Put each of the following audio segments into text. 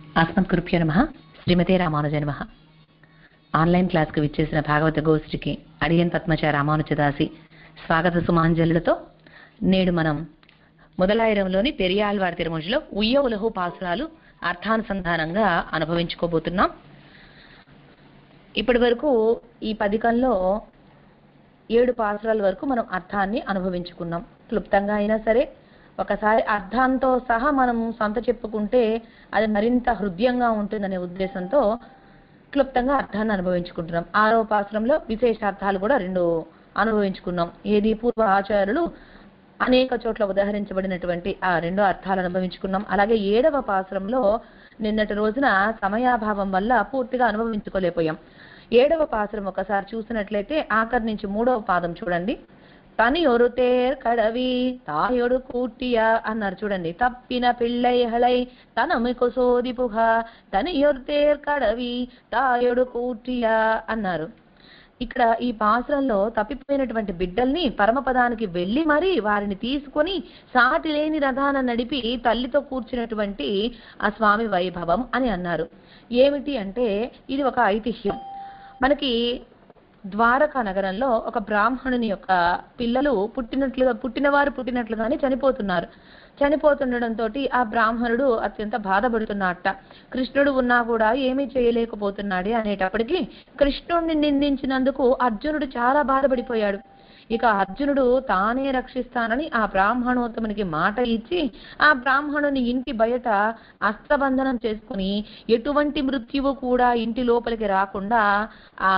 ఆస్మద్గురుభ్యో నమః. శ్రీమతే రామానుజాయ నమః. ఆన్లైన్ క్లాస్కు విచ్చేసిన భాగవత గోష్ఠికి అడియన్ పద్మచ రామానుజదాసి స్వాగత సుమాంజలులతో నేడు మనం మొదలాయిరంలోని పెరియాళ్వార్ తిరుమంజలో ఉయ్యవులహు పాసురాలు అర్థానుసంధానంగా అనుభవించుకోబోతున్నాం. ఇప్పటి వరకు ఈ పదికంలో 7 పాసురాల వరకు మనం అర్థాన్ని అనుభవించుకున్నాం. క్లుప్తంగా అయినా సరే ఒకసారి అర్థంతో సహా మనం సొంత చెప్పుకుంటే అది మరింత హృదయంగా ఉంటుందనే ఉద్దేశంతో క్లుప్తంగా అర్థాన్ని అనుభవించుకుంటున్నాం. 6వ పాసురంలో విశేషార్థాలు కూడా 2 అనుభవించుకున్నాం. ఏది పూర్వ ఆచార్యులు అనేక చోట్ల ఉదాహరించబడినటువంటి ఆ 2 అర్థాలు అనుభవించుకున్నాం. అలాగే 7వ పాసురంలో నిన్నటి రోజున సమయాభావం వల్ల పూర్తిగా అనుభవించుకోలేకపోయాం. 7వ పాసురం ఒకసారి చూసినట్లయితే ఆఖరి నుంచి 3వ పాదం చూడండి. తనియొరు తేర్ కడవి తాయొడు కూటియా అన్నారు చూడండి. తప్పిన పిళ్ళైహళై తనమికు సోదిపుహ తనియొరు తేర్ కడవి తాయొడు కూటియా అన్నారు. ఇక్కడ ఈ పాసురంలో తప్పిపోయినటువంటి బిడ్డల్ని పరమపదానికి వెళ్లి మరి వారిని తీసుకొని సాటి లేని రథాన నడిపి తల్లితో కూర్చున్నటువంటి ఆ స్వామి వైభవం అని అన్నారు. ఏమిటి అంటే ఇది ఒక ఐతిహ్యం. మనకి ద్వారకా నగరంలో ఒక బ్రాహ్మణుని యొక్క పిల్లలు పుట్టినట్లుగానే చనిపోతున్నారు. చనిపోతుండడంతో ఆ బ్రాహ్మణుడు అత్యంత బాధపడుతున్నట్ట. కృష్ణుడు ఉన్నా కూడా ఏమీ చేయలేకపోతున్నాడే అనేటప్పటికీ కృష్ణుడిని నిందించినందుకు అర్జునుడు చాలా బాధపడిపోయాడు. ఇక అర్జునుడు తానే రక్షిస్తానని ఆ బ్రాహ్మణోత్తమునికి మాట ఇచ్చి ఆ బ్రాహ్మణుని ఇంటి బయట అస్త్రబంధనం చేసుకుని ఎటువంటి మృత్యువు కూడా ఇంటి లోపలికి రాకుండా ఆ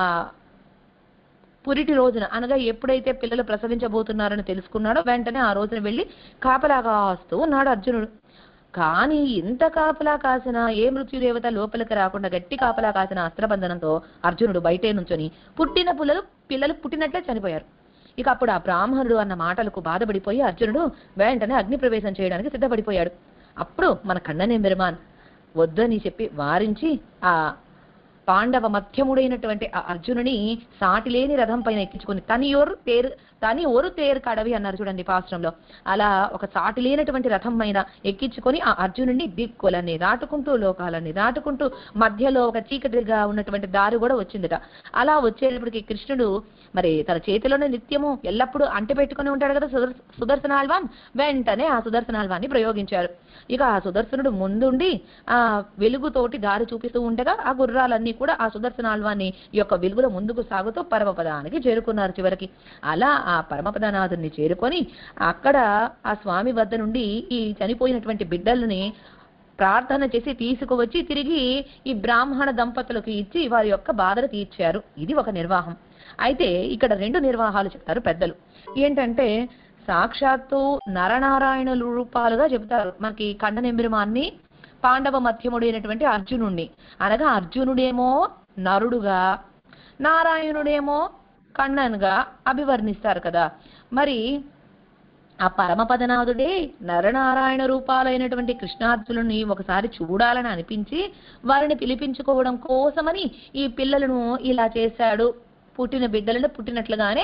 పురిటి రోజున అనగా ఎప్పుడైతే పిల్లలు ప్రసవించబోతున్నారని తెలుసుకున్నాడో వెంటనే ఆ రోజున వెళ్లి కాపలా కాస్తూ ఉన్నాడు అర్జునుడు. కానీ ఇంత కాపలా కాసిన ఏ మృత్యుదేవత లోపలికి రాకుండా గట్టి కాపలా కాసిన అస్త్రబంధనంతో అర్జునుడు బయటే నుంచొని పుట్టిన పిల్లలు పుట్టినట్లే చనిపోయారు. ఇక అప్పుడు ఆ బ్రాహ్మణుడు అన్న మాటలకు బాధపడిపోయి అర్జునుడు వెంటనే అగ్ని ప్రవేశం చేయడానికి సిద్ధపడిపోయాడు. అప్పుడు మన కన్ననేం బెరుమాన్ వద్దని చెప్పి వారించి ఆ పాండవ మధ్యముడైనటువంటి ఆ అర్జునుని సాటిలేని రథం పైన ఎక్కించుకుని తని ఒరు తేరు కడవి అన్నారు చూడండి పాశ్రంలో. అలా ఒక సాటి లేనటువంటి రథం పైన ఎక్కించుకొని ఆ అర్జునుడిని దిక్కులన్నీ దాటుకుంటూ లోకాలన్నీ దాటుకుంటూ మధ్యలో ఒక చీకటిగా ఉన్నటువంటి దారి కూడా వచ్చిందట. అలా వచ్చేటప్పటికి కృష్ణుడు మరి తన చేతిలోనే నిత్యము ఎల్లప్పుడూ అంటి పెట్టుకుని ఉంటాడు కదా సుదర్శనాల్వాన్. వెంటనే ఆ సుదర్శనాల్వాన్ని ప్రయోగించారు. ఇక ఆ సుదర్శనుడు ముందుండి ఆ వెలుగుతోటి దారి చూపిస్తూ ఉండగా ఆ గుర్రాలన్నీ కూడా ఆ సుదర్శనాల్వాన్ని యొక్క వెలుగులో ముందుకు సాగుతూ పరమపదానికి చేరుకున్నారు. చివరికి అలా ఆ పరమపదనాథుని చేరుకొని అక్కడ ఆ స్వామి వద్ద నుండి ఈ చనిపోయినటువంటి బిడ్డల్ని ప్రార్థన చేసి తీసుకువచ్చి తిరిగి ఈ బ్రాహ్మణ దంపతులకు ఇచ్చి వారి యొక్క బాధలు తీర్చారు. ఇది ఒక నిర్వాహం. అయితే ఇక్కడ 2 నిర్వాహాలు చెప్తారు పెద్దలు. ఏంటంటే సాక్షాత్తు నరనారాయణుల రూపాలుగా చెబుతారు. మనకి కండనెంబిరిమాన్ని పాండవ మధ్యముడైనటువంటి అర్జునుడిని అనగా అర్జునుడేమో నరుడుగా నారాయణుడేమో కണ്ണన్గా అభివర్ణిస్తారు కదా. మరి ఆ పరమపదనాథుడే నరనారాయణ రూపాలైనటువంటి కృష్ణార్జునుని ఒకసారి చూడాలని అనిపించి వారిని పిలిపించుకోవడం కోసమని ఈ పిల్లలను ఇలా చేశాడు. పుట్టిన బిడ్డలను పుట్టినట్లుగానే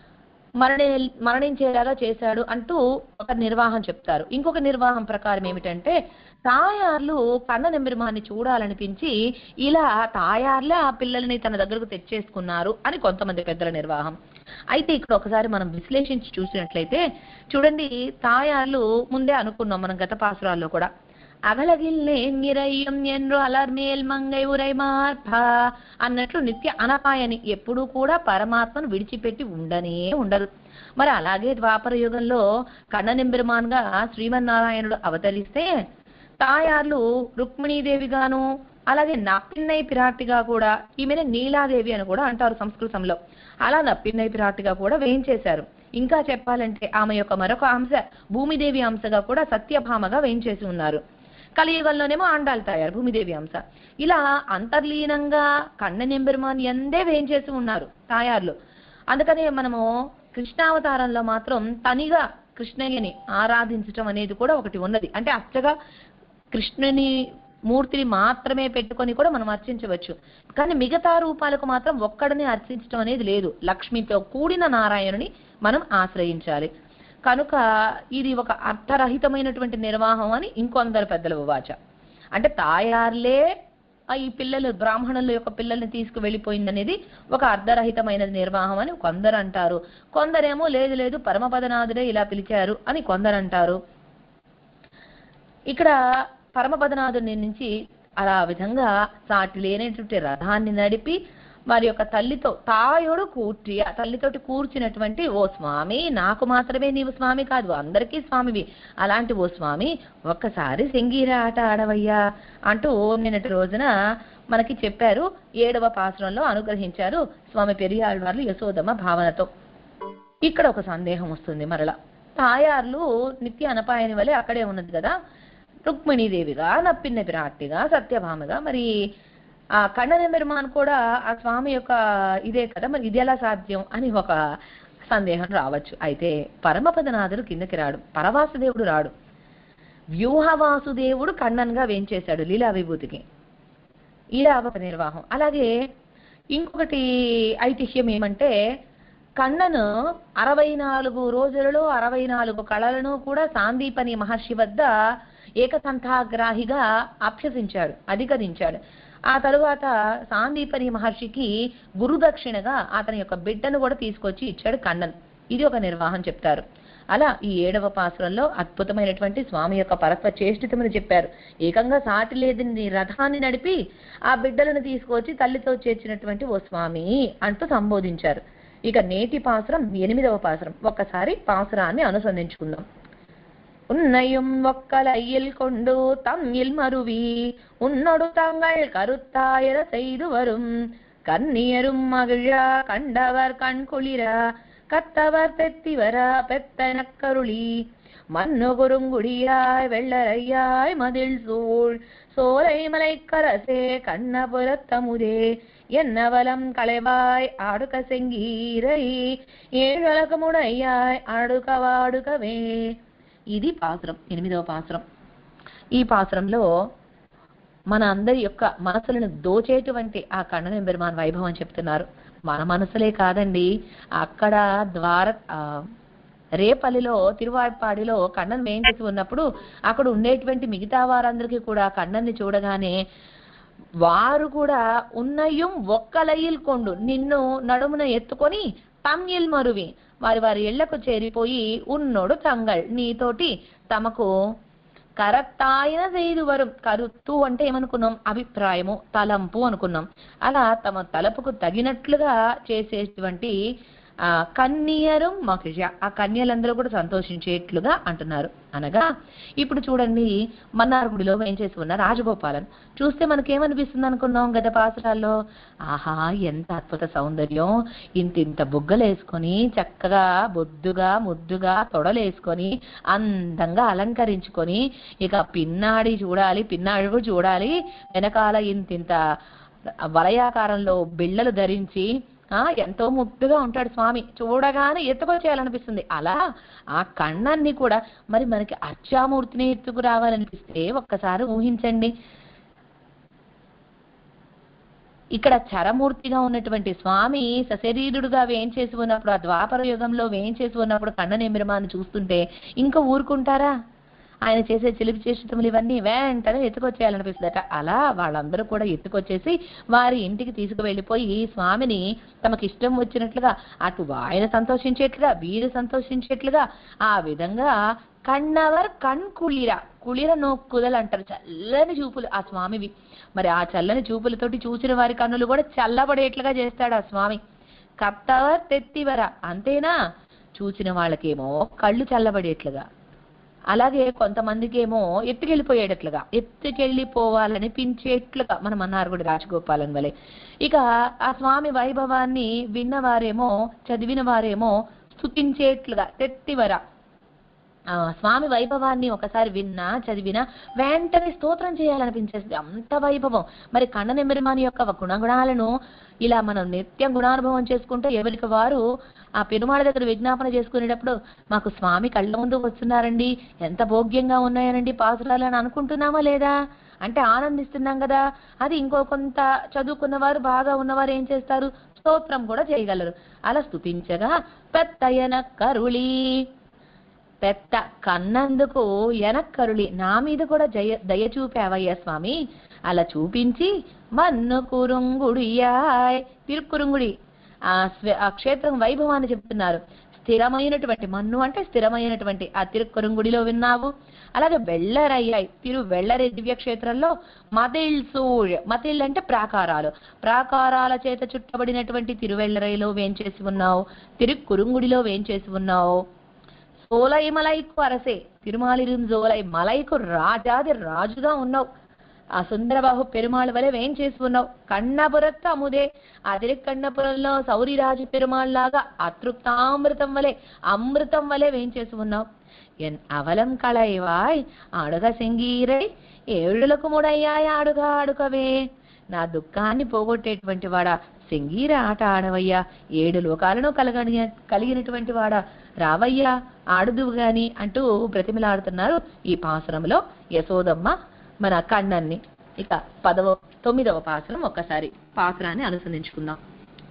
మరణించేలాగా చేశాడు అంటూ ఒక నిర్వాహం చెప్తారు. ఇంకొక నిర్వాహం ప్రకారం ఏమిటంటే తాయార్లు కన్ననెంబెరుమాన్ని చూడాలనిపించి ఇలా తాయార్లే ఆ పిల్లల్ని తన దగ్గరకు తెచ్చేసుకున్నారు అని కొంతమంది పెద్దల నిర్వాహం. అయితే ఇక్కడ ఒకసారి మనం విశ్లేషించి చూసినట్లయితే చూడండి, తాయార్లు ముందే అనుకున్నాం మనం గత పాసురాల్లో కూడా. అగలగిల్లే నిరయ్యం ఎండ్రు అలర్మేల్ మంగై ఉరై మార్ప అన్నట్లు నిత్య అనపాయని ఎప్పుడూ కూడా పరమాత్మను విడిచిపెట్టి ఉండరు. మరి అలాగే ద్వాపర యుగంలో కన్ననెంబెరుమాన్గా శ్రీమన్నారాయణుడు అవతరిస్తే తాయార్లు రుక్మిణీదేవిగాను అలాగే నప్పిన్నై పిరాటిగా కూడా, ఈమెను నీలాదేవి అని కూడా అంటారు సంస్కృతంలో. అలా నప్పిన్నై పిరాటిగా కూడా వేయించేశారు. ఇంకా చెప్పాలంటే ఆమె యొక్క మరొక అంశ భూమిదేవి అంశగా కూడా సత్యభామగా వేయించేసి ఉన్నారు. కలియుగంలోనేమో ఆండాల్ తాయారు భూమిదేవి అంశ. ఇలా అంతర్లీనంగా కన్ననెంబెరుమాన్ ఎందే వేయించేసి ఉన్నారు తాయార్లు. అందుకనే మనము కృష్ణావతారంలో మాత్రం తనిగా కృష్ణయ్యని ఆరాధించటం అనేది కూడా ఒకటి ఉన్నది. అంటే అచ్చగా కృష్ణుని మూర్తిని మాత్రమే పెట్టుకొని కూడా మనం అర్చించవచ్చు. కానీ మిగతా రూపాలకు మాత్రం ఒక్కడిని అర్చించడం అనేది లేదు. లక్ష్మితో కూడిన నారాయణుని మనం ఆశ్రయించాలి. కనుక ఇది ఒక అర్థరహితమైనటువంటి నిర్వాహం అని ఇంకొందరు పెద్దల వాచ. అంటే తాయార్లే ఈ పిల్లలు బ్రాహ్మణుల యొక్క పిల్లల్ని తీసుకు వెళ్ళిపోయింది అనేది ఒక అర్ధరహితమైన నిర్వాహం అని కొందరు అంటారు. కొందరేమో లేదు లేదు పరమపదనాథుడే ఇలా పిలిచారు అని కొందరు అంటారు. ఇక్కడ పరమపదనాథుని నుంచి అలా విధంగా సాటి లేనటువంటి రథాన్ని నడిపి వారి యొక్క తల్లితో తాయుడు కూర్చి ఆ తల్లితోటి కూర్చున్నటువంటి ఓ స్వామి, నాకు మాత్రమే నీవు స్వామి కాదు, అందరికీ స్వామివి, అలాంటి ఓ స్వామి ఒక్కసారి సింగీర ఆట ఆడవయ్యా అంటూ నిన్నటి రోజున మనకి చెప్పారు. 7వ పాసురంలో అనుగ్రహించారు స్వామి పెరియాళ్వార్లు యశోదమ్మ భావనతో. ఇక్కడ ఒక సందేహం వస్తుంది మరలా. తాయార్లు నిత్య అనపాయని వలె అక్కడే ఉన్నది కదా, రుక్మిణీదేవిగా, నప్పిన్న పిరాట్టిగా, సత్యభామగా, మరి ఆ కన్ననెంబెరుమాన్ కూడా ఆ స్వామి యొక్క ఇదే కదా, మరి ఇది ఎలా సాధ్యం అని ఒక సందేహం రావచ్చు. అయితే పరమపదనాథుడు కిందకి రాడు, పరవాసుదేవుడు రాడు, వ్యూహవాసుదేవుడు కన్నన్గా వేంచేశాడు లీలా విభూతికి. ఇలా ఒక నిర్వాహం. అలాగే ఇంకొకటి ఐతిహ్యం ఏమంటే, కన్నను 64 రోజులలో 64 కళలను కూడా సాందీపని మహర్షి వద్ద ఏకసంతాగ్రాహిగా అభ్యసించాడు, అధిగరించాడు. ఆ తరువాత సాందీపని మహర్షికి గురుదక్షిణగా అతని యొక్క బిడ్డను కూడా తీసుకొచ్చి ఇచ్చాడు కన్నన్. ఇది ఒక నిర్వాహం చెప్తారు. అలా ఈ 7వ పాసురంలో అద్భుతమైనటువంటి స్వామి యొక్క పరత్వ చేష్టితమని చెప్పారు. ఏకంగా సాటి లేదని రథాన్ని నడిపి ఆ బిడ్డలను తీసుకొచ్చి తల్లితో చేర్చినటువంటి ఓ స్వామి అంటూ సంబోధించారు. ఇక నేటి పాసురం 8వ పాసురం. ఒక్కసారి పాసురాన్ని అనుసంధించుకుందాం. உன்னையும் ஒக்கலையில் கொண்டு தம்மில் மருவி உன்னொடு தங்கள் கருத்தாயிர செய்து வரும் கன்னியரும் மகிழா கண்டவர் கண்குளிரா கத்தவர் தெத்திவர பெத்தனக்கருளி மண்ணு குறுங்குடியாய் வெள்ளரையாய் மதில் சூழ் சோலை மலைக்கரசே கண்ணபுரத்தமுதே என்னவலம் களைவாய் ஆடுக செங்கீரை ஏழலகமுடையாய் ఆడుక వాడుకవే. ఇది పాసురం, 8వ పాసురం. ఈ పాసురంలో మన అందరి యొక్క మనసులను దోచేటువంటి ఆ కన్ననెంబెరుమాన్ వైభవం చెప్తున్నారు. మన మనసులే కాదండి, అక్కడ రేపల్లిలో తిరువాయిపాడిలో కన్నన్ వేయించేసి ఉన్నప్పుడు అక్కడ ఉండేటువంటి మిగతా వారందరికీ కూడా కన్నన్ని చూడగానే వారు కూడా ఉన్నయం ఒక్కలయ్యిల్ కొండు, నిన్ను నడుమున ఎత్తుకొని తమ్యిల్ మరువి వారి వారి ఇళ్లకు చేరిపోయి ఉన్నోడు తంగల్ నీతోటి తమకు కరత్తాయన చేయదు వరం. కరుత్తు అంటే ఏమనుకున్నాం, అభిప్రాయము, తలంపు అనుకున్నాం. అలా తమ తలపుకు తగినట్లుగా చేసేటువంటి కన్యరు మహిష, ఆ కన్యలందరూ కూడా సంతోషించేట్లుగా అంటున్నారు. అనగా ఇప్పుడు చూడండి, మన్నార్గుడిలో వేయించేసి ఉన్న రాజగోపాలన్ చూస్తే మనకేమనిపిస్తుంది అనుకున్నాం గత పాసురాల్లో, ఆహా ఎంత అద్భుత సౌందర్యం, ఇంతింత బుగ్గలేసుకొని చక్కగా బొద్దుగా ముద్దుగా తొడలేసుకొని అందంగా అలంకరించుకొని, ఇక పిన్నాడి చూడాలి, పిన్నాడు చూడాలి, వెనకాల ఇంతింత వలయాకారంలో బిళ్ళలు ధరించి ఎంతో ముద్దుగా ఉంటాడు స్వామి, చూడగానే ఎత్తుకొచ్చేయాలనిపిస్తుంది. అలా ఆ కన్నన్ని కూడా మరి మనకి అర్చామూర్తిని ఎత్తుకు రావాలనిపిస్తే ఒక్కసారి ఊహించండి. ఇక్కడ చరమూర్తిగా ఉన్నటువంటి స్వామి సశరీరుడుగా వేయించేసి ఉన్నప్పుడు, ఆ ద్వాపర యుగంలో వేయించేసి ఉన్నప్పుడు కన్ననెంబెరుమాన్ని చూస్తుంటే ఇంకా ఊరుకుంటారా? ఆయన చేసే చిలిపి చేష్టములు ఇవన్నీ వెంటనే ఎత్తుకొచ్చేయాలనిపిస్తుందట. అలా వాళ్ళందరూ కూడా ఎత్తుకొచ్చేసి వారి ఇంటికి తీసుకువెళ్ళిపోయి స్వామిని తమకి ఇష్టం వచ్చినట్లుగా అటు ఆయన సంతోషించేట్లుగా వీరు సంతోషించేట్లుగా ఆ విధంగా కన్నవర్ కణ్కుళిర, కుళిర నోక్కుదలు అంటారు, చల్లని చూపులు ఆ స్వామివి. మరి ఆ చల్లని చూపులతోటి చూసిన వారి కన్నులు కూడా చల్లబడేట్లుగా చేస్తాడు ఆ స్వామి. కత్తవర్ తెత్తివర, అంతేనా, చూసిన వాళ్ళకేమో కళ్ళు చల్లబడేట్లుగా, అలాగే కొంతమందికి ఏమో ఎత్తుకెళ్ళిపోయేటట్లుగా, ఎత్తుకెళ్ళిపోవాలనిపించేట్లుగా మన మన్నార్గుడి రాజగోపాలన్ వలె. ఇక ఆ స్వామి వైభవాన్ని విన్నవారేమో చదివిన వారేమో స్తుతించేట్లుగా తెత్తివర, స్వామి వైభవాన్ని ఒకసారి విన్నా చదివినా వెంటనే స్తోత్రం చేయాలనిపించేస్తుంది, అంత వైభవం. మరి కన్ననెంబెరుమాని యొక్క గుణగుణాలను ఇలా మనం నిత్యం గుణానుభవం చేసుకుంటే ఎవరికి వారు ఆ పెరుమాళ దగ్గర విజ్ఞాపన చేసుకునేటప్పుడు మాకు స్వామి కళ్ళ ముందు వస్తున్నారండి, ఎంత భోగ్యంగా ఉన్నాయనండి పాసురాలు అని అనుకుంటున్నామా లేదా? అంటే ఆనందిస్తున్నాం కదా. అది ఇంకో కొంత చదువుకున్న వారు బాగా ఉన్నవారు ఏం చేస్తారు, స్తోత్రం కూడా చేయగలరు. అలా స్తుతించగా పెత్తయన కరుళి, పెద్ద కన్నందుకు వెనక్కరులి నా మీద కూడా దయ చూపావయ్యా స్వామి. అలా చూపించి మన్ను కురుంగుడియాయ్ తిరుక్కురుంగుడి ఆ క్షేత్రం వైభవాన్ని చెప్తున్నారు. స్థిరమైనటువంటి మన్ను అంటే స్థిరమైనటువంటి ఆ తిరుక్కురుంగుడిలో విన్నావు. అలాగే వెళ్లరయ్యాయి వెళ్లరి దివ్యక్షేత్రంలో మతిల్ సూళ్ మతిల్ అంటే ప్రాకారాలు, ప్రాకారాల చేత చుట్టబడినటువంటి తిరువెళ్లరైలో వేంచేసి ఉన్నావు, తిరుక్కురుంగుడిలో వేంచేసి ఉన్నావు. సోలై మలైకు అరసే తిరుమాలిరుంజోలై మలైకు రాజాది రాజుగా ఉన్నావు. ఆ సుందరబాహు పెరుమాళ్ వలె వేంచేసి ఉన్నావు. కన్నపురత్తు అముదే ఆ తిరుక్కన్నపురంలో సౌరిరాజు పెరుమాళ్ లాగా అతృప్తామృతం వలె అమృతం వలె వేంచేసి ఉన్నావు. ఎన్ అవలం కళైవాయ్ ఆడుగ సింగీరై ఏడులకు ముడయ్యాయ్ ఆడుగా ఆడుకవే. నా దుఃఖాన్ని పోగొట్టేటువంటి వాడా సింగీర ఆట ఆడవయ్యా, 7 లోకాలను కలిగినటువంటి వాడా రావయ్యా ఆడుదువు గాని అంటూ బ్రతిమలాడుతున్నారు ఈ పాసురంలో యశోదమ్మ మన కన్నన్ని. ఇక 9వ పాసురం ఒక్కసారి పాసురాన్ని అనుసంధించుకుందాం.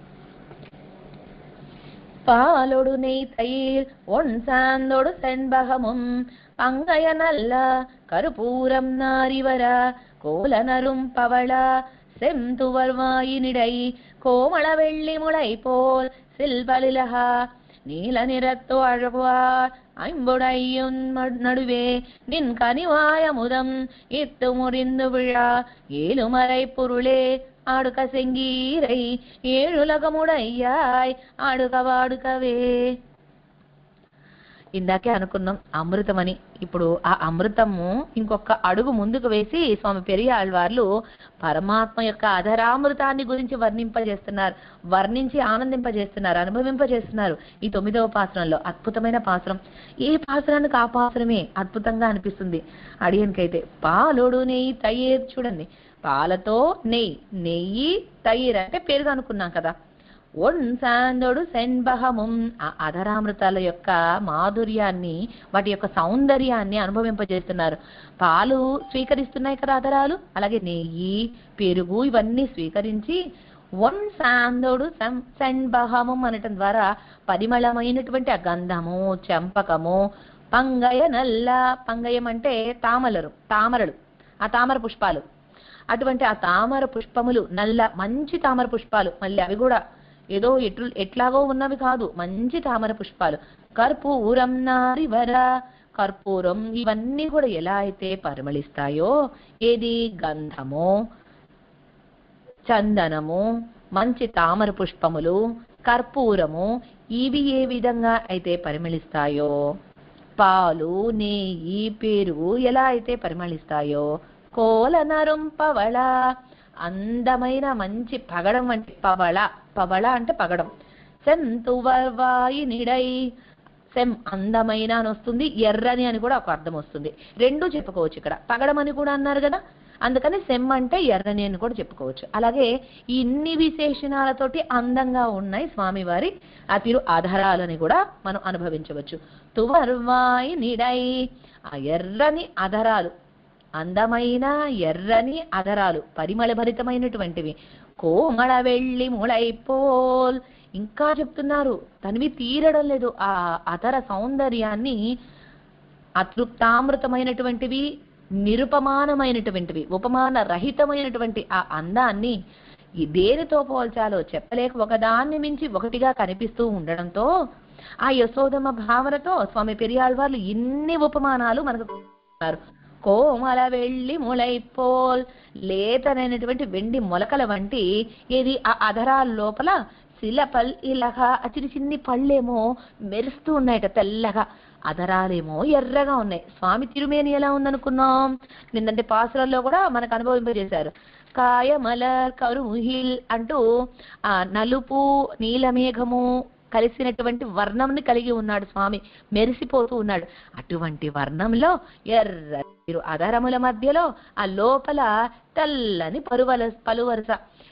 பாலொடு நெய் தயிர் ஒன் சாந்தொடு செண்பகமும் பங்கைய நல்ல கருப்பூரம் நாரிவர கோலனரும் பவள செந்துவர்வாயினிடை கோமள வெள்ளி முளை போல் சில்பலிலகா நீல நிறத்தோ அழகுவார் ஐம்புடையும் நடுவே நின் கனிவாய முதம் இத்து முறிந்து விழா ஏழுமறை பொருளே ఆడుక సెంగీరై ఏడులగముడయ్యాయ్ ఆడుక వాడుకవే. ఇందాకే అనుకున్నాం అమృతమని. ఇప్పుడు ఆ అమృతము ఇంకొక అడుగు ముందుకు వేసి స్వామి పెరియాళ్వార్లు పరమాత్మ యొక్క అధరామృతాన్ని గురించి వర్ణించి ఆనందింపజేస్తున్నారు, అనుభవింపజేస్తున్నారు ఈ 9వ పాసురంలో. అద్భుతమైన పాసురం. ఏ పాసురానికి ఆ పాసురమే అద్భుతంగా అనిపిస్తుంది అడియనికైతే. పాలొడు నెయ్యి తయ్యేర్ చూడండి, పాలతో నెయ్యి తయిర్ అంటే పెరుగు అనుకున్నాం కదా. ఒన్ సాందొడు సెన్బహముం ఆ అధరామృతాల యొక్క మాధుర్యాన్ని, వాటి యొక్క సౌందర్యాన్ని అనుభవింపజేస్తున్నారు. పాలు స్వీకరిస్తున్నాయి కదా అధరాలు, అలాగే నెయ్యి పెరుగు ఇవన్నీ స్వీకరించి ఒన్ సాందొడు సెన్బహముం అనటం ద్వారా పరిమళమైనటువంటి ఆ గంధము, చెంపకము, పంగయ నల్ల పంగయం అంటే తామరలు ఆ తామర పుష్పాలు, అటువంటి ఆ తామర పుష్పములు నల్ల మంచి తామర పుష్పాలు, మళ్ళీ అవి కూడా ఏదో ఎట్లాగో ఉన్నవి కాదు, మంచి తామర పుష్పాలు. కర్పూరం నారివర కర్పూరం ఇవన్నీ కూడా ఎలా అయితే పరిమళిస్తాయో, ఏది గంధము, చందనము, మంచి తామర పుష్పములు, కర్పూరము ఇవి ఏ విధంగా అయితే పరిమళిస్తాయో, పాలు నెయ్యి పెరుగు ఎలా అయితే పరిమళిస్తాయో, కోలనరుం పవళ అందమైన మంచి పగడం వంటి పవళ అంటే పగడం. సెంతువర్వాయినిడై సెం అందమైన అని వస్తుంది, ఎర్రని అని కూడా ఒక అర్థం వస్తుంది. రెండూ చెప్పుకోవచ్చు ఇక్కడ. పగడం అని కూడా అన్నారు కదా, అందుకని సెమ్ అంటే ఎర్రని అని కూడా చెప్పుకోవచ్చు. అలాగే ఇన్ని విశేషణాలతోటి అందంగా ఉన్నాయి స్వామివారి ఆ తిరు ఆధారాలని కూడా మనం అనుభవించవచ్చు. తువర్వాయినిడై ఆ ఎర్రని అధరాలు, అందమైన ఎర్రని అధరాలు పరిమళభరితమైనటువంటివి. కోమళ వెళ్లి ముళైపోల్ ఇంకా చెప్తున్నారు, తనివి తీరడం లేదు. ఆ అధర సౌందర్యాన్ని అతృప్తామృతమైనటువంటివి, నిరుపమానమైనటువంటివి, ఉపమాన రహితమైనటువంటి ఆ అందాన్ని దేనితో పోల్చాలో చెప్పలేక ఒకదాన్ని మించి ఒకటిగా కనిపిస్తూ ఉండడంతో ఆ యశోదమ్మ భావనతో స్వామి పెరియాళ్వార్లు ఇన్ని ఉపమానాలు మనకు. కోమల వెళ్లి ముళైపోల్ లేతనైనటువంటి వెండి మొలకల వంటి ఏది ఆ అధరాల లోపల శిలపల్ ఇలాగా చిన్ని పళ్ళేమో మెరుస్తూ ఉన్నాయట తెల్లగా, అధరాలేమో ఎర్రగా ఉన్నాయి. స్వామి తిరుమేని ఎలా ఉందనుకున్నాం నిన్నంటే పాసురాల్లో కూడా మనకు అనుభవింపజేశారు. కాయమల కరుహిల్ అంటూ ఆ నలుపు నీలమేఘము కలిసినటువంటి వర్ణంని కలిగి ఉన్నాడు స్వామి, మెరిసిపోతూ ఉన్నాడు. అటువంటి వర్ణంలో ఎర్ర అధరముల మధ్యలో ఆ లోపల తెల్లని పలువరస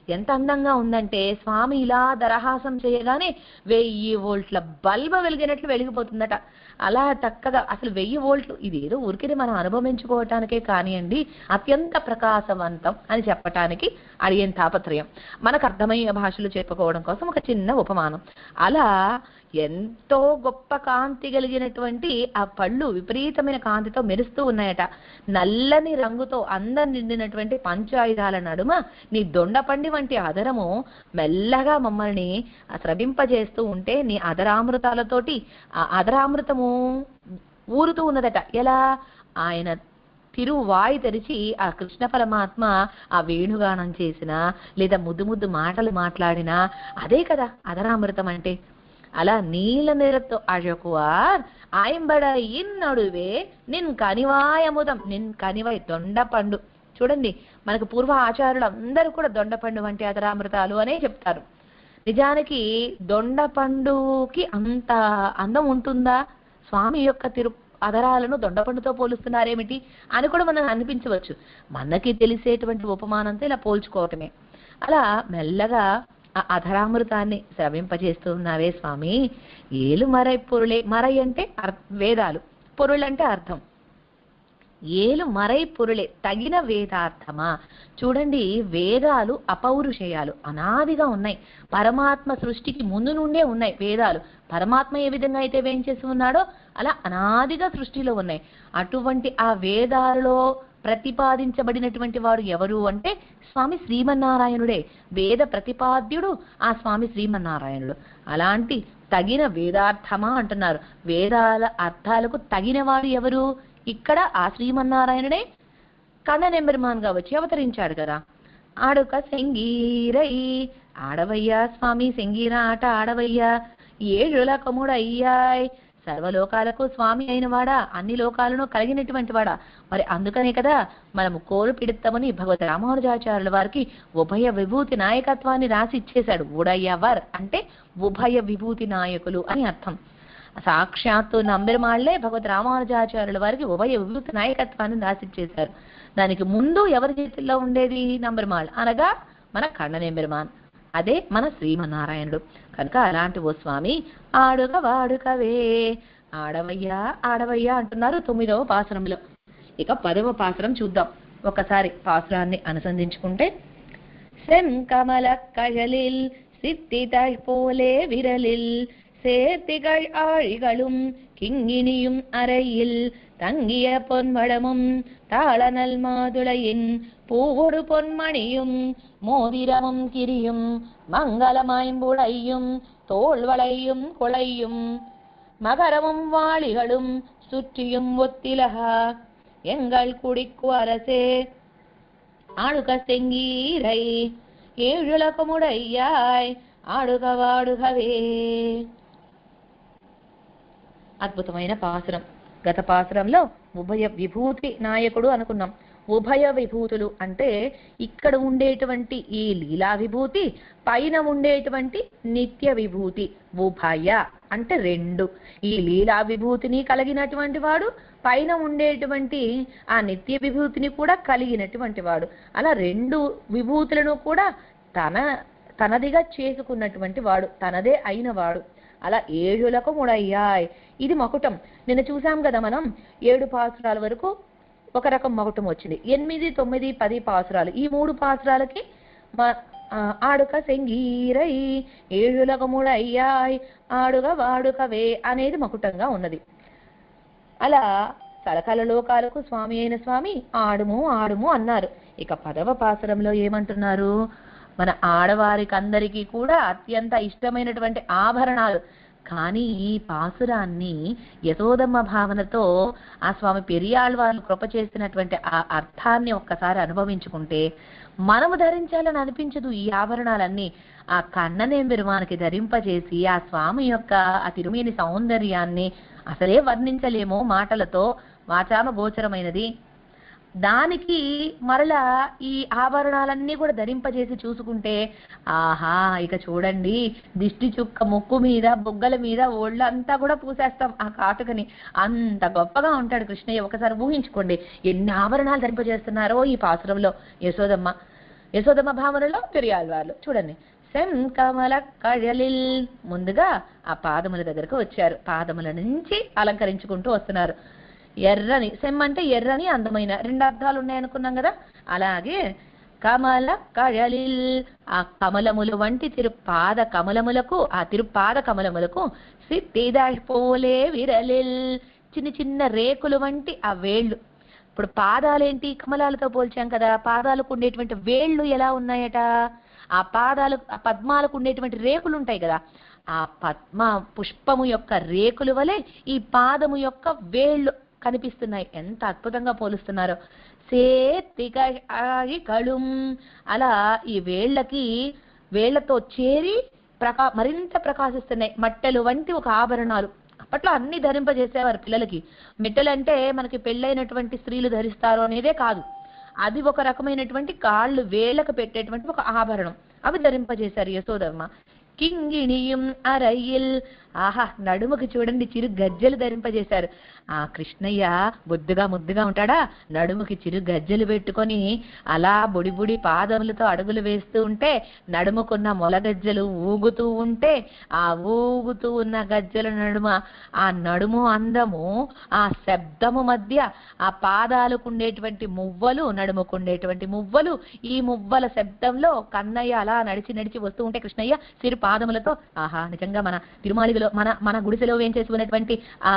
ఎంత అందంగా ఉందంటే స్వామి ఇలా దరహాసం చేయగానే 1000 వోల్ట్ల బల్బ వెలిగినట్లు వెలిగిపోతుందట. అలా చక్కగా అసలు 1000 వోల్ట్లు ఇది ఏదో ఊరికే మనం అనుభవించుకోవటానికే కానివ్వండి, అత్యంత ప్రకాశవంతం అని చెప్పటానికి అడిగిన తాపత్రయం. మనకు అర్థమయ్యే భాషలు చెప్పుకోవడం కోసం ఒక చిన్న ఉపమానం. అలా ఎంతో గొప్ప కాంతి కలిగినటువంటి ఆ పళ్ళు విపరీతమైన కాంతితో మెరుస్తూ ఉన్నాయట. నల్లని రంగుతో అందం నిండినటువంటి పంచాయుధాల నడుమ నీ దొండపండి వంటి అదరము మెల్లగా మమ్మల్ని స్రవింపజేస్తూ ఉంటే నీ అదరామృతాలతోటి ఆ అదరామృతము ఊరుతూ ఉన్నదట. ఎలా? ఆయన తిరువాయి తెరిచి ఆ కృష్ణ పరమాత్మ ఆ వేణుగానం చేసినా లేదా ముద్దు ముద్దు మాటలు మాట్లాడినా అదే కదా అదరామృతం అంటే. అలా నీల నిறத்து అழகுவார் ఐంబడ ఇన్నడువే నిన్ కనివాయముదం, నిన్ కనివాయ్ దొండపండు. చూడండి, మనకు పూర్వ ఆచారులు అందరూ కూడా దొండపండు వంటి అదరామృతాలు అనే చెప్తారు. నిజానికి దొండపండుకి అంత అందం ఉంటుందా? స్వామి యొక్క అదరాలను దొండపండుతో పోలుస్తున్నారేమిటి అని కూడా మనం అనిపించవచ్చు. మనకి తెలిసేటువంటి ఉపమానంతో ఇలా పోల్చుకోవటమే. అలా మెల్లగా ఆ అధరామృతాన్ని స్రవింపజేస్తూ ఉన్నావే స్వామి. ఏలు మరై పొరులే, మరై అంటే వేదాలు, పొరులంటే అర్థం. ఏలు మరై పొరులే తగిన వేదార్థమా. చూడండి, వేదాలు అపౌరుషేయాలు, అనాదిగా ఉన్నాయి. పరమాత్మ సృష్టికి ముందు నుండే ఉన్నాయి వేదాలు. పరమాత్మ ఏ విధంగా అయితే వేయించేసి ఉన్నాడో అలా అనాదిగా సృష్టిలో ఉన్నాయి. అటువంటి ఆ వేదాలలో ప్రతిపాదించబడినటువంటి వాడు ఎవరు అంటే స్వామి శ్రీమన్నారాయణుడే. వేద ప్రతిపాద్యుడు ఆ స్వామి శ్రీమన్నారాయణుడు. అలాంటి తగిన వేదార్థమా అంటున్నారు. వేదాల అర్థాలకు తగిన వాడు ఎవరు? ఇక్కడ ఆ శ్రీమన్నారాయణుడే కన్ననెంబెరుమాన్గా వచ్చి అవతరించాడు కదా. ఆడుక సెంగీరై, ఆడవయ్యా స్వామి సెంగీర ఆట ఆడవయ్యా, ఏడుల కముడయ్యాయ్, సర్వలోకాలకు స్వామి అయిన వాడా, అన్ని లోకాలను కలిగినటువంటి వాడా. మరి అందుకనే కదా మనము కోరు పిడుతామని భగవత్ రామానుజాచార్యుల వారికి ఉభయ విభూతి నాయకత్వాన్ని రాసి ఇచ్చేశాడు. ఉడయ్యవర్ అంటే ఉభయ విభూతి నాయకులు అని అర్థం. సాక్షాత్తు నంబెరుమాళ్లే భగవత్ రామానుజాచార్యుల వారికి ఉభయ విభూతి నాయకత్వాన్ని రాసిచ్చేశారు. దానికి ముందు ఎవరి చేతుల్లో ఉండేది? నంబెరుమాళ్ అనగా మన కన్ననెంబెరుమాన్, అదే మన శ్రీమన్నారాయణుడు. కనుక అలాంటి ఓ స్వామి ఆడుక వాడుకవే, ఆడవయ్యా ఆడవయ్యా అంటున్నారు 9వ పాసురంలో. ఇక 10వ పాసురం చూద్దాం. ఒకసారి పాసురాన్ని అనుసంధించుకుంటే, செங்கமல கழலில் சித்திதழ் போலே விரலில் சேர்த்திகள் ஆழிகளும் கிங்கினியும் அறையில் தங்கிய பொன்வளமும் தாளநல் மாதுளையின் பூவொடு பொன்மணியும் மோதிரமும் கிரியும் மங்களமாய்ம்புழையும் தோள்வளையும் குளையும் மகரமும் வாளிகளும் சுற்றியும் ஒத்திலகா எங்கள் குடிக்கு அரசே ஆடுக செங்கீரை ఏഴുలకముడయ్యాయ్ ఆడుగ వాడుగవే. అద్భుతమైన పాసురం. గత పాసురంలో ఉభయ విభూతి నాయకుడు అనుకున్నాం. ఉభయ విభూతులు అంటే ఇక్కడ ఉండేటువంటి ఈ లీలా విభూతి, పైన ఉండేటువంటి నిత్య విభూతి. ఉభయ అంటే రెండు. ఈ లీలా విభూతిని కలిగినటువంటి వాడు, పైన ఉండేటువంటి ఆ నిత్య విభూతిని కూడా కలిగినటువంటి వాడు. అలా రెండు విభూతులను కూడా తనదిగా చేసుకున్నటువంటి వాడు, తనదే అయిన వాడు. అలా ఏడులకు ముడయ్యాయ్. ఇది మకుటం. నిన్న చూసాం కదా మనం 7 పాసురాల వరకు ఒక రకం మకుటం వచ్చింది. 8, 9, 10 పాసురాలు. ఈ 3 పాసురాలకి ఆడుక సెంగీరై ఏడులకు ముడయ్యాయ్ ఆడుగ వాడుకవే అనేది మకుటంగా ఉన్నది. అలా సకల లోకాలకు స్వామి అయిన స్వామి ఆడుము ఆడుము అన్నారు. ఇక 10వ పాసురంలో ఏమంటున్నారు? మన ఆడవారికి అందరికీ కూడా అత్యంత ఇష్టమైనటువంటి ఆభరణాలు. కానీ ఈ పాసురాన్ని యశోదమ్మ భావనతో ఆ స్వామి పెరియాళ్వారు కృప చేసినటువంటి ఆ అర్థాన్ని ఒక్కసారి అనుభవించుకుంటే మనము ధరించాలని అనిపించదు. ఈ ఆభరణాలన్నీ ఆ కన్ననెంబెరుమానికి ధరింపజేసి ఆ స్వామి యొక్క ఆ తిరుమేని సౌందర్యాన్ని అసలే వర్ణించలేమో మాటలతో, వాచామ గోచరమైనది. దానికి మరలా ఈ ఆభరణాలన్నీ కూడా ధరింపజేసి చూసుకుంటే ఆహా, ఇక చూడండి దిష్టి చుక్క ముక్కు మీద, బొగ్గల మీద, ఒళ్ళంతా కూడా పూసేస్తాం ఆ కాటుకని. అంత గొప్పగా ఉంటాడు కృష్ణయ్య. ఒకసారి ఊహించుకోండి ఎన్ని ఆభరణాలు ధరింపజేస్తున్నారో ఈ పాసురంలో యశోదమ్మ. యశోదమ్మ భావనలో పెరియాళ్వార్లు చూడండి. సెం కమల కഴలిల్, ముందుగా ఆ పాదముల దగ్గరకు వచ్చారు. పాదముల నుంచి అలంకరించుకుంటూ వస్తున్నారు. ఎర్రని, సెం అంటే ఎర్రని అందమైన, 2 అర్థాలు ఉన్నాయనుకున్నాం కదా. అలాగే కమల కഴలిల్, ఆ కమలములు వంటి తిరుపాద కమలములకు, ఆ తిరుపాద కమలములకు సిద్ధిదాయ్ పోలే విరలిల్, చిన్న చిన్న రేకులు వంటి ఆ వేళ్ళు. ఇప్పుడు పాదాలేంటి, కమలాలతో పోల్చాం కదా, పాదాలకు ఉండేటువంటి వేళ్ళు ఎలా ఉన్నాయట, ఆ పాదాలు, ఆ పద్మాలకు ఉండేటువంటి రేకులు ఉంటాయి కదా, ఆ పద్మ పుష్పము యొక్క రేకులు వలె ఈ పాదము యొక్క వేళ్ళు కనిపిస్తున్నాయి. ఎంత అద్భుతంగా పోలుస్తున్నారో. కళుం, అలా ఈ వేళ్లతో చేరి మరింత ప్రకాశిస్తున్నాయి. మట్టెలు వంటి ఒక ఆభరణాలు. అప్పట్లో అన్ని ధరింపజేసేవారు పిల్లలకి. మెట్టెలంటే మనకి పెళ్ళైనటువంటి స్త్రీలు ధరిస్తారు అనేదే కాదు, అది ఒక రకమైనటువంటి కాళ్ళు వేళ్లకు పెట్టేటువంటి ఒక ఆభరణం. అవి ధరింపజేశారు యశోదమ్మ. కింగిణియం అరయ్యిల్, ఆహా, నడుముకి చూడండి చిరు గజ్జెలు ధరింపజేశారు. ఆ కృష్ణయ్య ముద్దుగా ఉంటాడా, నడుముకి చిరు గజ్జెలు పెట్టుకొని అలా బుడి పాదములతో అడుగులు వేస్తూ ఉంటే, నడుముకున్న మొలగజ్జలు ఊగుతూ ఉంటే, ఆ ఊగుతూ ఉన్న గజ్జల నడుమ ఆ నడుము అందము, ఆ శబ్దము మధ్య ఆ పాదాలకు ఉండేటువంటి మువ్వలు, నడుముకుండేటువంటి మువ్వలు, ఈ మువ్వల శబ్దంలో కన్నయ్య అలా నడిచి వస్తూ ఉంటే కృష్ణయ్య సిరు పాదములతో, ఆహా, నిజంగా మన తిరుమాళిలో మన గుడిసెలో ఏం చేసుకున్నటువంటి ఆ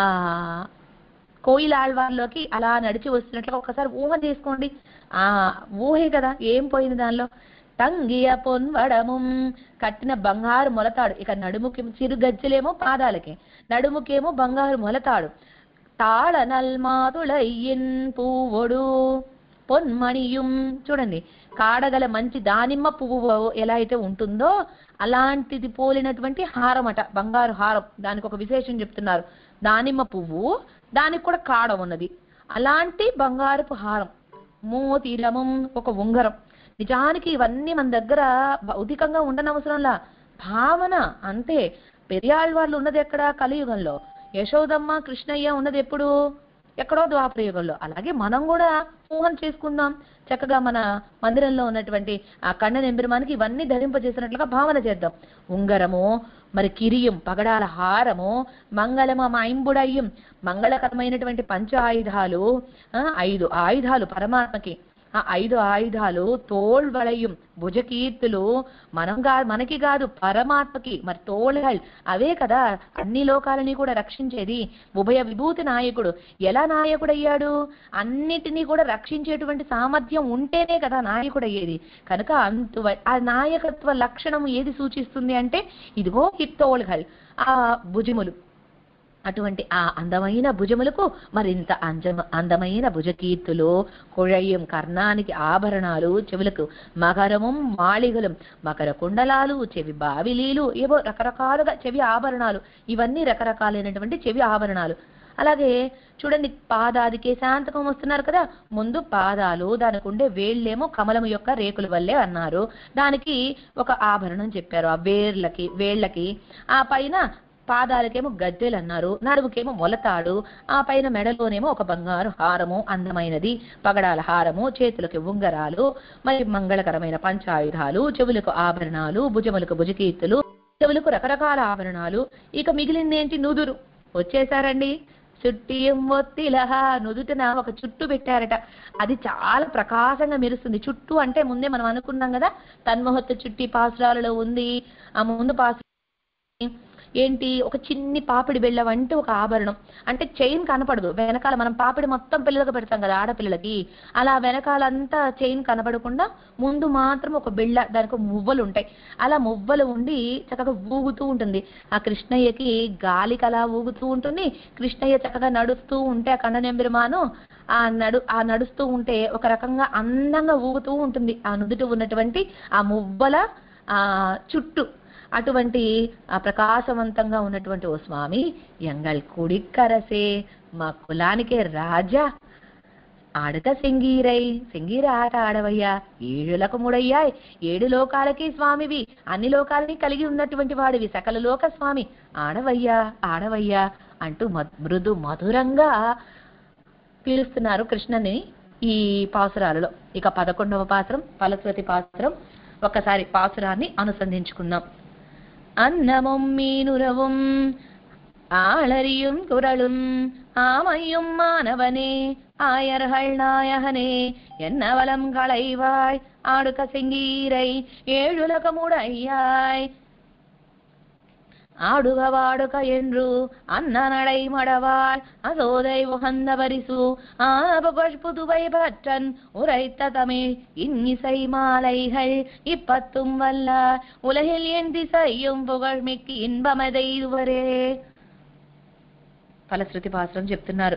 కోయిలాళ్వార్లోకి అలా నడిచి వస్తున్నట్లుగా ఒకసారి ఊహ చేసుకోండి. ఆ ఊహే కదా, ఏం పోయింది దానిలో. తంగియ పొన్వడము, కట్టిన బంగారు మొలతాడు. ఇక నడుముకి చిరు గజ్జలేమో పాదాలకి, నడుముకేమో బంగారు మొలతాడు. తాళ నల్మాతుళయ్యిన్ పువ్వొడు పొన్మణియుం, చూడండి, కాడగల మంచి దానిమ్మ పువ్వు ఎలా అయితే ఉంటుందో అలాంటిది పోలినటువంటి హారం అట, బంగారు హారం. దానికి ఒక విశేషం చెప్తున్నారు. దానిమ్మ పువ్వు, దానికి కూడా కాడ ఉన్నది, అలాంటి బంగారపు హారం. మోతిరమం, ఒక ఉంగరం. నిజానికి ఇవన్నీ మన దగ్గర భౌతికంగా ఉండనవసరంలా, భావన అంతే. పెరియాళ్వార్లు ఉన్నది ఎక్కడ, కలియుగంలో. యశోదమ్మ కృష్ణయ్య ఉన్నది ఎప్పుడు, ఎక్కడో ద్వాపరయుగంలో. అలాగే మనం కూడా ఊహం చేసుకుందాం చక్కగా. మన మందిరంలో ఉన్నటువంటి ఆ కన్నెంబెరుమానికి ఇవన్నీ ధరింపజేసినట్లుగా భావన చేద్దాం. ఉంగరము, మరి కిరియం, పగడాల హారము, మంగళమ మైంబుడయ్యం, మంగళకరమైనటువంటి పంచ ఆయుధాలు, 5 ఆయుధాలు పరమాత్మకి. ఆ 5 ఆయుధాలు, తోళ్వళయం, భుజకీర్తులు, మనకి కాదు పరమాత్మకి. మరి తోళ్கள் అవే కదా అన్ని లోకాలని కూడా రక్షించేది. ఉభయ విభూతి నాయకుడు. ఎలా నాయకుడయ్యాడు, అన్నిటినీ కూడా రక్షించేటువంటి సామర్థ్యం ఉంటేనే కదా నాయకుడయ్యేది. కనుక ఆ నాయకత్వ లక్షణం ఏది సూచిస్తుంది అంటే, ఇదిగో ఈ తోళ్கள், ఆ భుజములు. అటువంటి ఆ అందమైన భుజములకు మరింత అందమైన భుజకీర్తులు, కుళయం, కర్ణానికి ఆభరణాలు, చెవులకు మకరము మాళిగలం, మకర కుండలాలు, చెవి బావిలీలు, ఏవో రకరకాలుగా చెవి ఆభరణాలు. ఇవన్నీ రకరకాలైనటువంటి చెవి ఆభరణాలు. అలాగే చూడండి, పాదాదికే శాంతకం వస్తున్నారు కదా. ముందు పాదాలు, దానికి ఉండే వేళ్ళేమో కమలము యొక్క రేకుల వల్లే అన్నారు. దానికి ఒక ఆభరణం చెప్పారు, ఆ వేళ్ళకి. ఆ పైన పాదాలకేమో గజ్జెలు అన్నారు, నడుముకేమో మొలతాడు, ఆ పైన మెడలోనేమో ఒక బంగారు హారము, అందమైనది పగడాల హారము, చేతులకు ఉంగరాలు, మరి మంగళకరమైన పంచాయుధాలు, చెవులకు ఆభరణాలు, భుజములకు భుజకీర్తులు, చెవులకు రకరకాల ఆభరణాలు. ఇక మిగిలిందేంటి, నుదురు. వచ్చేసారండి. చుట్టియం ఒత్తిలహ, నుదుటిన ఒక చుట్టు పెట్టారట. అది చాలా ప్రకాశంగా మెరుస్తుంది. చుట్టు అంటే ముందే మనం అనుకున్నాం కదా, తన్మహత్వ చుట్టి పాసురాలలో ఉంది. ఆ ముందు పాసు ఏంటి, ఒక చిన్ని పాపిడి బెళ్ళ వంటి ఒక ఆభరణం. అంటే చైన్ కనపడదు వెనకాల. మనం పాపిడి మొత్తం పిల్లలకు పెడతాం కదా ఆడపిల్లలకి, అలా వెనకాలంతా చైన్ కనపడకుండా ముందు మాత్రం ఒక బిళ్ళ, దానికి మువ్వలు ఉంటాయి. అలా మువ్వలు ఉండి చక్కగా ఊగుతూ ఉంటుంది. ఆ కృష్ణయ్యకి గాలికి అలా ఊగుతూ ఉంటుంది. కృష్ణయ్య చక్కగా నడుస్తూ ఉంటే ఆ కన్నెంబెరుమాను ఆ నడుస్తూ ఉంటే ఒక రకంగా అందంగా ఊగుతూ ఉంటుంది ఆ నుదుట ఉన్నటువంటి ఆ మువ్వల ఆ చుట్టూ. అటువంటి ఆ ప్రకాశవంతంగా ఉన్నటువంటి ఓ స్వామి, ఎంగల్ కుడిక్కరసే, మా కులానికే రాజా, ఆడక సెంగీర ఆట ఆడవయ్యా, 7 ముడయ్యాయ్, 7 లోకాలకి స్వామివి, అన్ని లోకాలని కలిగి ఉన్నటువంటి వాడివి, సకల లోక స్వామి, ఆడవయ్యా అంటూ మృదు మధురంగా పిలుస్తున్నారు కృష్ణని ఈ పాసురాలలో. ఇక 11వ పాసురం ఫలశ్రుతి పాసురం. ఒకసారి పాసురాన్ని అనుసంధించుకుందాం. అన్నముం మీనురவும் ஆளறியும் குரலும் ஆமையும் மாணவனே ஆயர்கள் நாயகனே என்னவலம் களைவாய் ஆடுக செங்கீரை ஏழுலகமுடையாய் ஆடுக வாடுக என்று அன்ன நடை மடவாள் அசோதை உகந்த பரிசு புதுவை பற்றன் உரைத்த தமிழ் இன்னிசை மாலைகள் இப்பத்தும் வல்ல உலகில் என் திசையும் புகழ்மிக்கு ఇన్బమదై ఇదువరే. ఫలశ్రుతి పాసురం చెప్తున్నారు.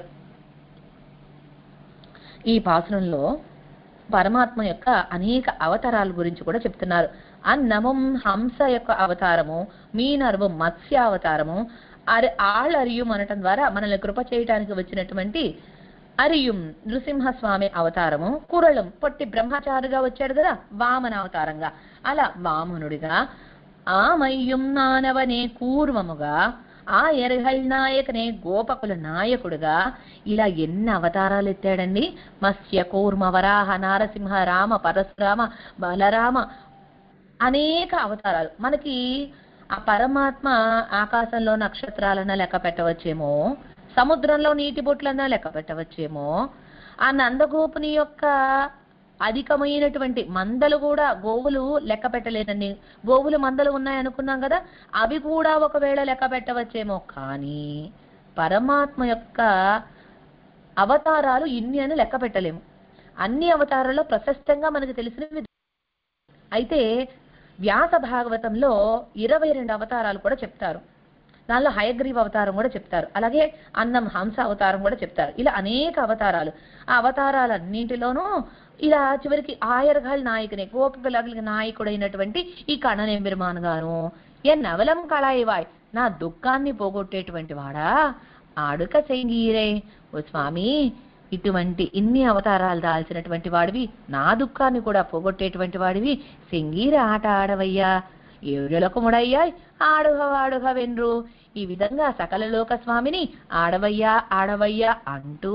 ఈ పాసురంలో పరమాత్మ యొక్క అనేక అవతారాల గురించి కూడా చెప్తున్నారు. అన్నమం హంస యొక్క అవతారము, మీనర్వం మత్స్య అవతారము, ఆళ్ళరియం అనటం ద్వారా మనల్ని కృప చేయటానికి వచ్చినటువంటి అరియం నృసింహస్వామి అవతారము, కురళం పొట్టి బ్రహ్మచారిగా వచ్చాడు కదా వామన అవతారంగా, అలా వామనుడిగా, ఆమయ్యం నానవనే కూర్మముగా, ఆ ఎరగల్ నాయకనే గోపకుల నాయకుడుగా, ఇలా ఎన్ని అవతారాలు ఎత్తాడండి. మత్స్య కూర్మ వరాహ నారసింహ రామ పరశురామ బలరామ అనేక అవతారాలు. మనకి ఆ పరమాత్మ ఆకాశంలో నక్షత్రాలన్నా లెక్క పెట్టవచ్చేమో, సముద్రంలో నీటి బొట్లన్నా లెక్క పెట్టవచ్చేమో, ఆ నందగోపుని యొక్క అధికమైనటువంటి మందలు కూడా, గోవులు లెక్క పెట్టలేదండి, గోవులు మందలు ఉన్నాయనుకున్నాం కదా, అవి కూడా ఒకవేళ లెక్క పెట్టవచ్చేమో. కానీ పరమాత్మ యొక్క అవతారాలు ఇన్ని అని లెక్క పెట్టలేము. అన్ని అవతారాల్లో ప్రశస్తంగా మనకు తెలిసినవి. అయితే వ్యాస భాగవతంలో 22 అవతారాలు కూడా చెప్తారు. దానిలో హయగ్రీవ అవతారం కూడా చెప్తారు, అలాగే అన్నం హంస అవతారం కూడా చెప్తారు. ఇలా అనేక అవతారాలు. ఆ అవతారాలన్నింటిలోనూ ఇలా చివరికి ఆయర్ఘల్ నాయకుని గోపికలకి నాయకుడైనటువంటి ఈ కణనెంబెరుమాన్ గాను ఎన్నవలం కళాయివాయ్, నా దుఃఖాన్ని పోగొట్టేటువంటి వాడా, ఆడుక సెంగీరే, ఓ స్వామి ఇటువంటి ఇన్ని అవతారాలు దాల్చినటువంటి వాడివి, నా దుఃఖాన్ని కూడా పోగొట్టేటువంటి వాడివి, సెంగీర ఆట ఆడవయ్యా, ఏడులకముడయ్యాయ్ ఆడుగ వాడుగ వెన్రు. ఈ విధంగా సకల లోక స్వామిని ఆడవయ్యా ఆడవయ్యా అంటూ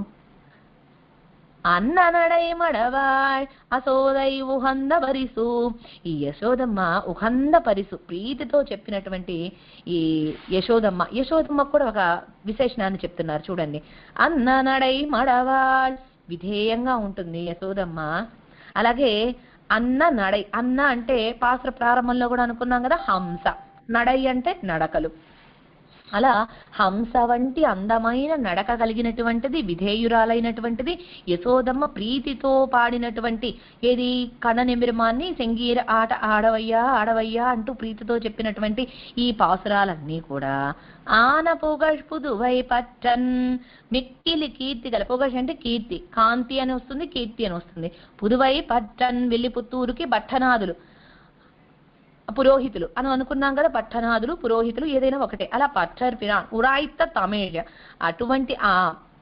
అన్న నడై మడవాయ్ అసోదై ఉహంద పరిసు. ఈ యశోదమ్మ ఉహంద పరిసు ప్రీతితో చెప్పినటువంటి ఈ యశోదమ్మ కూడా ఒక విశేషణాన్ని చెప్తున్నారు చూడండి. అన్న నడై మడవాయ్, విధేయంగా ఉంటుంది యశోదమ్మ. అలాగే అన్న నడై, అన్న అంటే పాత్ర ప్రారంభంలో కూడా అనుకున్నాం కదా హంస, నడై అంటే నడకలు. అలా హంస వంటి అందమైన నడక కలిగినటువంటిది, విధేయురాలైనటువంటిది యశోదమ్మ ప్రీతితో పాడినటువంటి ఏది కణనెమిరమాన్ని సెంగీర ఆట ఆడవయ్యా ఆడవయ్యా అంటూ ప్రీతితో చెప్పినటువంటి ఈ పాసురాలన్నీ కూడా ఆన పొగష్ పుదువై పట్టన్, మిక్కిలి కీర్తి గల, పొగష్ అంటే కీర్తి, కాంతి అని వస్తుంది, కీర్తి అని వస్తుంది. పుదువై పట్టన్ వెల్లిపుత్తూరుకి పట్టణాదులు పురోహితులు అని అనుకున్నాం కదా, పట్టణాదులు పురోహితులు ఏదైనా ఒకటే. అలా పట్టర్ పిరాన్ ఉరాయిత్త తమిళ, అటువంటి ఆ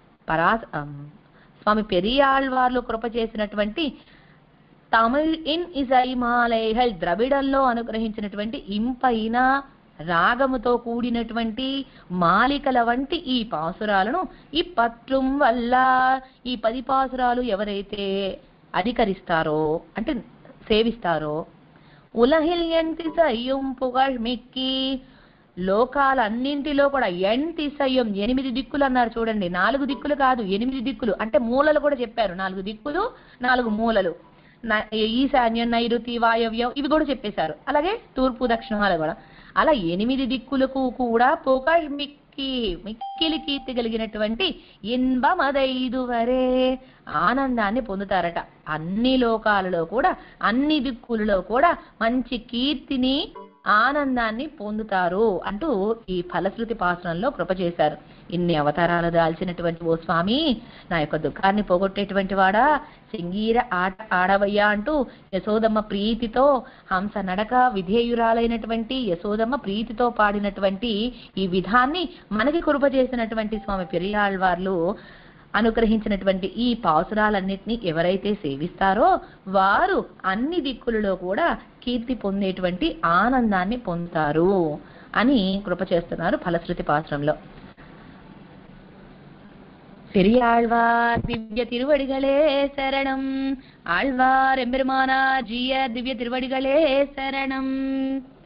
స్వామి పెరియాళ్వార్లు కృప చేసినటువంటి తమిళ్ ఇన్ ఇసై మాలైహల్, ద్రవిడంలో అనుగ్రహించినటువంటి ఇంపైన రాగముతో కూడినటువంటి మాలికల వంటి ఈ పాసురాలను ఈ పత్రం వల్ల, ఈ 10 పాసురాలు ఎవరైతే అధికరిస్తారో అంటే సేవిస్తారో, ఉలహిల్ ఎంతిసయ్యం పుగழ்మిక్కి, లోకాలన్నింటిలో కూడా ఎంతిసయ్యం 8 దిక్కులు అన్నారు చూడండి. 4 దిక్కులు కాదు, 8 దిక్కులు అంటే మూలలు కూడా చెప్పారు. 4 దిక్కులు 4 మూలలు, ఈశాన్యం నైరుతి వాయవ్యం ఇవి కూడా చెప్పేశారు. అలాగే తూర్పు దక్షిణాలు కూడా. అలా 8 దిక్కులకు కూడా పుగழ்మిక్కి, మిక్కిలి కీర్తి కలిగినటువంటి ఇన్బమదైదువరే, ఆనందాన్ని పొందుతారట. అన్ని లోకాలలో కూడా అన్ని దిక్కులలో కూడా మంచి కీర్తిని ఆనందాన్ని పొందుతారు అంటూ ఈ ఫలశ్రుతి పాసురంలో కృప చేశారు. ఇన్ని అవతారాలు దాల్చినటువంటి ఓ స్వామి, నా యొక్క దుఃఖాన్ని పోగొట్టేటువంటి వాడా, సింగీర ఆట ఆడవయ్యా అంటూ యశోదమ్మ ప్రీతితో, హంస నడక విధేయురాలైనటువంటి యశోదమ్మ ప్రీతితో పాడినటువంటి ఈ విధాన్ని మనకి కృప చేసినటువంటి స్వామి పెరియాళ్వార్లు అనుగ్రహించినటువంటి ఈ పాసురాలన్నిటినీ ఎవరైతే సేవిస్తారో వారు అన్ని దిక్కులలో కూడా కీర్తి పొందేటువంటి ఆనందాన్ని పొందుతారు అని కృప చేస్తున్నారు ఫలశ్రుతి పాసురంలో. பெரியாழ்வார் திவ்ய திருவடிகளே சரணம். ஆழ்வார் எம்பெருமானார் ஜீய திவ்ய திருவடிகளே சரணம்.